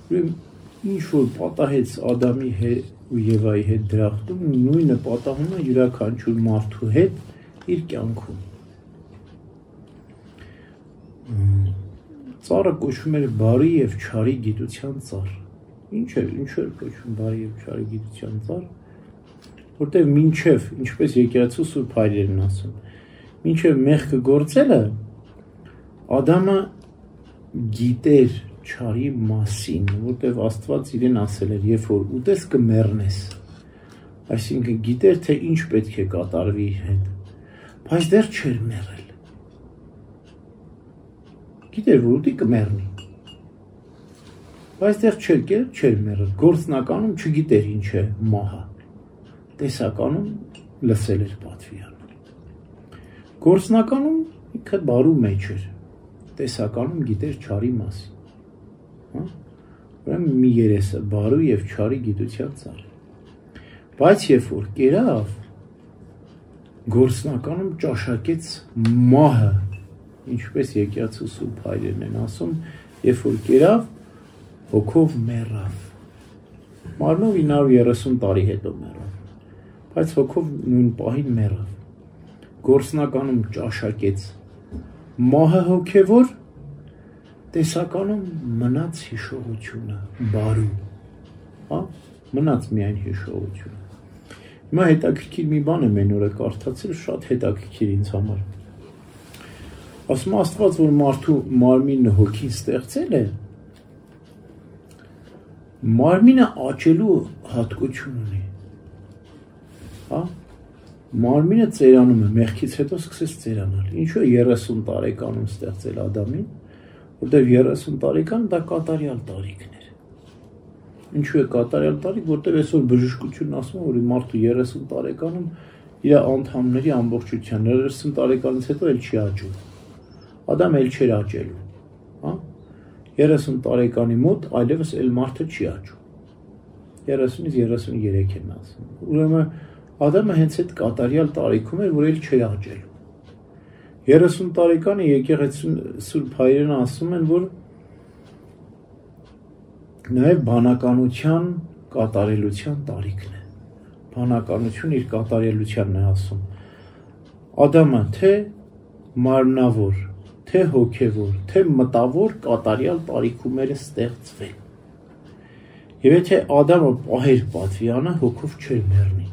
ինչ որ պատահեց Ադամի ու Եվայի հետ դրախտում, նույնը պատահում է յուրաքանչյուր մարդու հետ իր կյանքում։ Ծառը կոչվում էր բարի եւ չարի գիտության ծառ։ Ինչու էր կոչվում բարի եւ չարի գիտության ծառ, որտեղ մինչև, ինչպես եկեղեցու սուրբ հայրերն ասում, մինչև մեղքը գործելը Ադամը գիտեր չարի մասին, որտեղ Աստված իրեն ասել էր, երբ որ ուտես կմեռնես, այսինքն գիտեր, թե ինչ պետք է կատարվի իր հետ, բայց դեռ չէր մեռել, գիտեր, որ ուտի կմեռնի, բայց դեռ չէր մեռել, գործնականում չգիտեր ինչ է մահը, տեսականում լսել էր պատվիրանը, գործնականում ինքը բարու մեջ էր, տեսականում գիտեր չարի մասին, ուրեմն մի երեսը բարու եւ չարի գիտության ծառ, բայց երբ որ կերավ, գործնականում ճաշակեց մահը, ինչպես եկեղեցու սուրբ հայրերն են ասում, երբ որ կերավ, հոգով մեռավ, մարմնով 930 տարի հետո մեռավ, բայց հոգով նույն պահին մեռավ, գործնականում ճաշակեց մահը հոգևոր, տեսականում մնաց հիշողությունը, բարու, մնաց միայն հիշողությունը, հիմա հետաքրքիր մի բան եմ այն օրը կարդացել, շատ հետաքրքիր ինձ համար, ասում Աստված, որ մարդու մարմինը հոգին ստեղծել է, մարմինը աճելու հատկություն ունի, մարմինը ծերանում է, մեղքից հետո սկսեց ծերանալ, ինչու է 30 տարեկանում ստեղծել Ադամին, որտեղ 30 տարեկան դա կատարյալ տարիքն էր, ինչու է կատարյալ տարիք, որտեղ այսօր բժշկությունն ասում է, որ մարդու 30 տարեկանում իր անդամների ամբողջության, 30 տարեկանից հետո էլ չի աճում, Ադամ էլ չէր աճելու, 30 տարեկանի մոտ այլևս էլ մարդը չի աճում, 30-ից 33 են ասում, ուրեմն Ադամը հենց այդ կատարյալ տարիքում էր, որ էլ չէր աճելու, 30 տարեկանը եկեղեցու սուրբ հայրերն ասում են, որ նաև բանականության կատարելության տարիքն է, բանականություն իր կատարելությանն է ասում, Ադամը թե մարմնավոր, թե հոգևոր, թե մտավոր կատարյալ տարիքում էր ստեղծվել, եւ եթե Ադամը պահեր պատվիրանը, հոգով չէր մեռնի,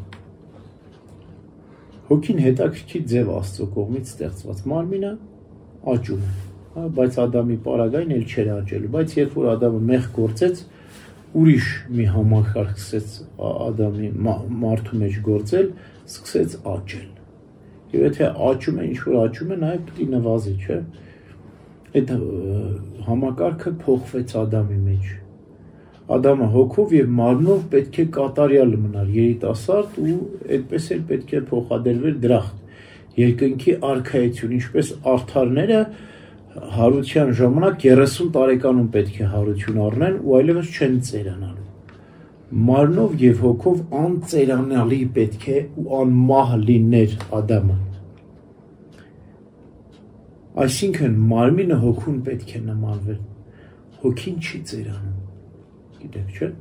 հոգին հետաքրքիր ձև Աստծո կողմից ստեղծված, մարմինը աճում է, բայց Ադամի պարագային էլ չէր աճելու, բայց երբ որ Ադամը մեղք գործեց, ուրիշ մի համակարգ սկսեց Ադամի մարդու մեջ գործել, սկսեց աճել, եւ եթե աճում է, ինչ որ աճում է, նաեւ պետք է նվազի, չէ, այդ համակարգը փոխվեց Ադամի մեջ, Ադամը հոգով եւ մարմնով պետք է կատարյալ մնար երիտասարդ ու այդպես էլ պետք է փոխադրվեր դրախտ, երկնքի արքայություն, ինչպես արդարները հարության ժամանակ 30 տարեկանում պետք է հարություն առնեն ու այլևս չեն ծերանալու, մարմնով եւ հոգով անծերանալի պետք է ու անմահ լիներ Ադամը, այսինքն մարմինը հոգուն պետք է նմանվեր, հոգին չի ծերանում, գիտեք չէ,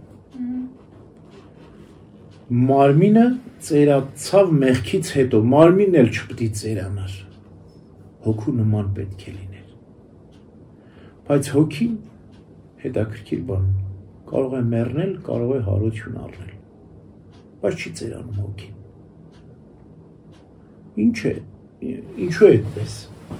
մարմինը ծերացավ մեղքից հետո, մարմինն էլ չպետք է ծերանար, հոգու նման պետք է լիներ, բայց հոգին հետաքրքիր բան, կարող է մեռնել, կարող է հարություն առնել, բայց չի ծերանում հոգին, ինչու է այդպես,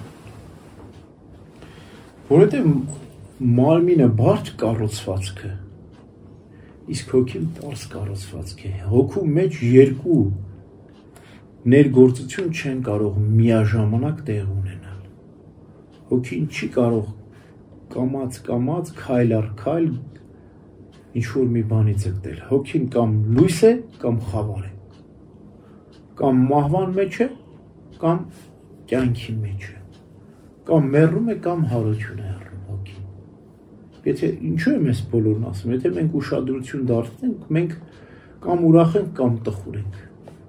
որովհետև մարմինը բարդ կառուցվածք է, իսկ հոգին պարզ կառուցվածք է, հոգու մեջ երկու ներգործություն չեն կարող միաժամանակ տեղ ունենալ, հոգին չի կարող կամած, քայլ առ քայլ, ինչ-որ մի բանի ձգտել, հոգին կամ լույս է, կամ խավար է, կամ մահվան մեջ է, կամ կյանքի մեջ է, կամ մեռնում է, կամ հարություն է առնում հոգին, եթե ինչու է մեզ բոլորն ասում, եթե մենք ուշադրություն դարձնենք, մենք կամ ուրախ ենք, կամ տխուր ենք,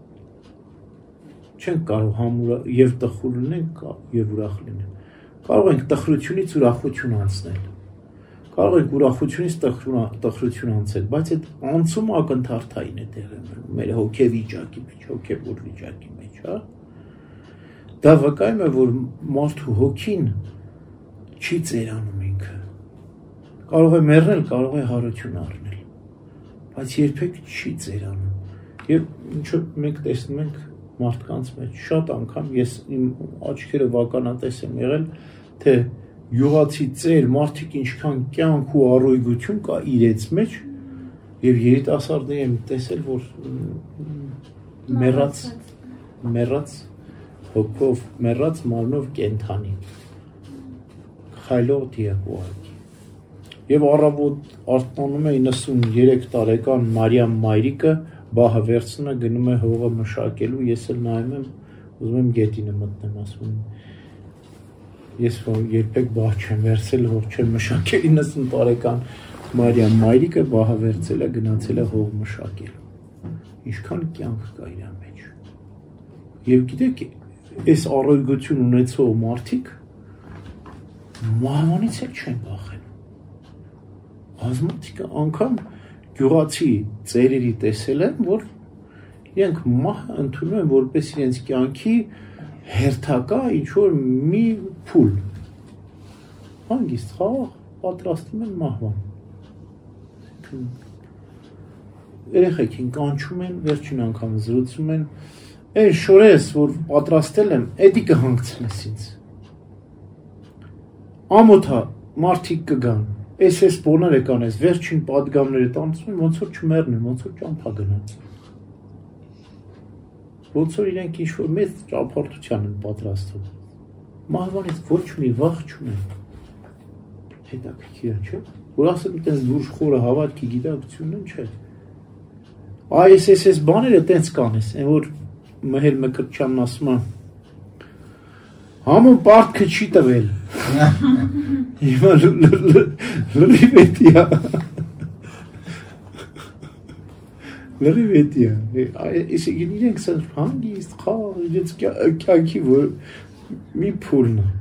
չենք կարող և տխուր լինենք, և ուրախ լինենք, կարող ենք տխրությունից ուրախություն անցնել, Կարող ենք ուրախությունից տխրություն անցել, բայց այդ անցումը ակնթարթային է տեղի ունենում մեր հոգեվիճակի մեջ, հոգեվոր վիճակի մեջ, հա։ Դա վկայում է, որ մարդու հոգին չի ծերանում ինքը։ Կարող է մեռնել, կարող է հարություն առնել, բայց երբեք չի ծերանում։ Եվ ինչու մենք տեսնում ենք մարդկանց մեջ շատ անգամ ես իմ աչքերով ականատես եմ եղել, թե յուղացի ծեր մարդիկ ինչքան կյանք ու առօգություն կա իրենց մեջ եւ երիտասարդներ եմ տեսել, որ մեռած հոգով, մեռած մարմնով կենթանի խայլող դիակ ուղղակի։ Եվ առավոտ արտանում է 93 տարեկան Մարիամ մայրիկը բահը վերցնում է, գնում է հողը մշակելու, ես էլ նայում եմ, ուզում եմ գետինը մտնեմ, ասում եմ, ես երբեք բահ չեմ վերցել, հող չեմ մշակել, 90 տարեկան Մարիամ մայրիկը բահը վերցել է, գնացել է հող մշակելու, ինչքան կյանք կա իր մեջ։ Եվ գիտեք, այս առօգություն ունեցող մարդիկ մահվանից էլ չեն վախենում, բազմաթիվ անգամ գյուղացի ծերերի տեսել եմ, որ իրենք մահը ընդունում են որպես իրենց կյանքի հերթակա ինչ-որ մի փուլ։ Հանգիստ խաղ պատրաստում են մահվան։ Երեխեքին կանչում են, վերջին անգամ զրուցում են, այն շորես, որ պատրաստել եմ, էդի կհանգցնես ինձ։ Ամոթա մարդիկ կգան, ես բոները կանես, վերջին պատգամները տանցում են, ոնց որ չմեռնեն, ոնց որ ճամփա գնաց։ Ոնց որ իրենք ինչ-որ մեծ ճամփորդության են պատրաստում։ Մահվանից ոչ մի վախ չունեն։ Հետաքրքիր է, չէ՞։ Որ ասեմ, այդպես դուրս խորը հավատքի գիտակցությունն չէ։ Այս բաները տենց կանես, այն որ Մհեր Մկրտչյանն ասում է, համոն պարտքը չի տվել։ Հիմա լրիվ էտիա։ Լրիվ էտիա։ Իսիկին իրենք սենց հանգիստ, խաղ, իրենց կյանքի մի փուլն է։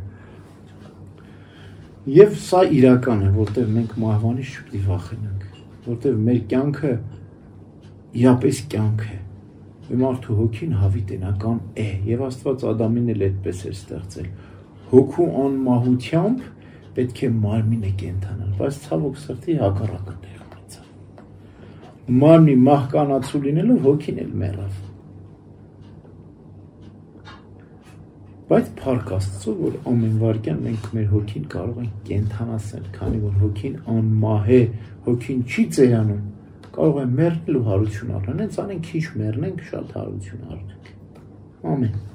Եվ սա իրական է, որտեղ մենք մահվանից չպետք է վախենանք, որտեղ մեր կյանքը իապես կյանք է։ Մարդու հոգին հավիտենական է, եւ Աստված Ադամին էլ այդպես էր ստեղծել։ Հոգու անմահությամբ պետք է մարմինը կենթանալ, բայց ցավոք սրտի հակառակը տեղ ունեցավ։ Մարմնի մահկանացու լինելով հոգին էլ մեռավ։ Բայց փառք Աստծո, որ ամեն վարքյան մենք մեր հոգին կարող ենք կենթանացնել, քանի որ հոգին անմահ է, հոգին չի ծերանում, կարող է մեռնել ու հարություն առնել, հենց անենք քիչ մեռնենք, շատ հարություն առնենք։ Ամեն։